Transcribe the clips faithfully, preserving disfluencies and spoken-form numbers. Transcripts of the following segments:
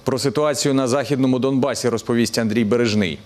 Про ситуацію на Західному Донбасі розповість Андрій Бережний.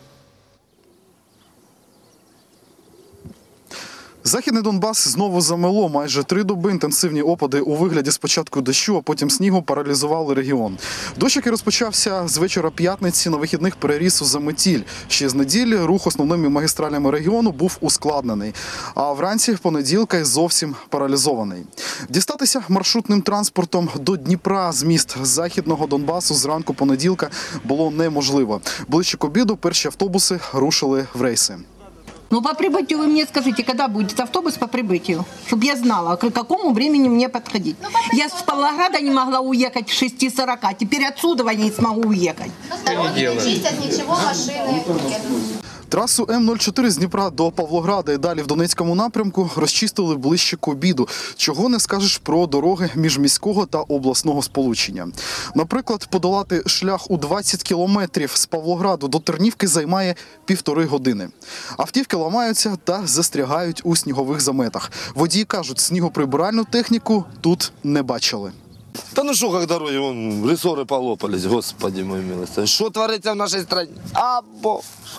Західний Донбас знову замело. Майже три доби інтенсивні опади у вигляді спочатку дощу, а потім снігу паралізували регіон. Дощ, який розпочався з вечора п'ятниці, на вихідних переріс у заметіль. Ще з неділі рух основними магістралями регіону був ускладнений. А вранці понеділка й зовсім паралізований. Дістатися маршрутним транспортом до Дніпра з міст Західного Донбасу зранку понеділка було неможливо. Ближче к обіду перші автобуси рушили в рейси. Ну, по прибытию вы мне скажите, когда будет автобус по прибытию, чтобы я знала, к какому времени мне подходить. Ну, я с Павлограда не могла уехать в шесть сорок, теперь отсюда я не смогу уехать. Дороги не чистят, ничего, машины. Трасу М нуль чотири з Дніпра до Павлограда і далі в Донецькому напрямку розчистили ближче к обіду. Чого не скажеш про дороги міжміського та обласного сполучення. Наприклад, подолати шлях у двадцять кілометрів з Павлограду до Тернівки займає півтори години. Автівки ламаються та застрягають у снігових заметах. Водії кажуть, снігоприбиральну техніку тут не бачили. Да ну что, как дороги, вон, рессоры полопались, господи мой милостивый. Что творится в нашей стране? А, бог.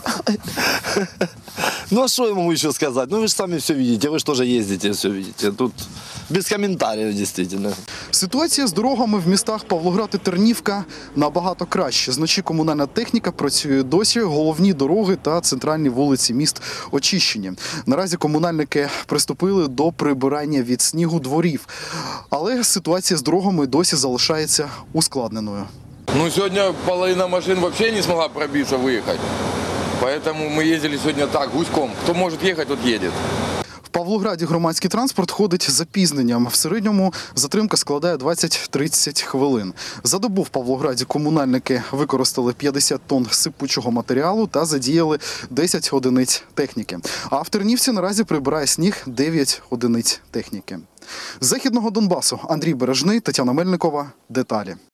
Ну а что я могу еще сказать? Ну вы же сами все видите, вы же тоже ездите, все видите. Тут без комментариев, действительно. Ситуація з дорогами в містах Павлоград і Тернівка набагато краще. Зночі комунальна техніка працює досі, головні дороги та центральні вулиці міст очищені. Наразі комунальники приступили до прибирання від снігу дворів. Але ситуація з дорогами досі залишається ускладненою. Ну, сегодня половина машин вообще не смогла пробиться, выехать. Поэтому мы ездили сегодня так, гуськом. Кто может ехать, тот едет. В Павлограді громадський транспорт ходить з запізненням. В середньому затримка складає двадцять-тридцять хвилин. За добу в Павлограді комунальники використали п'ятдесят тонн сипучого матеріалу та задіяли десять одиниць техніки. А в Тернівці наразі прибирає сніг дев'ять одиниць техніки. З Західного Донбасу Андрій Бережний, Тетяна Мельникова. Деталі.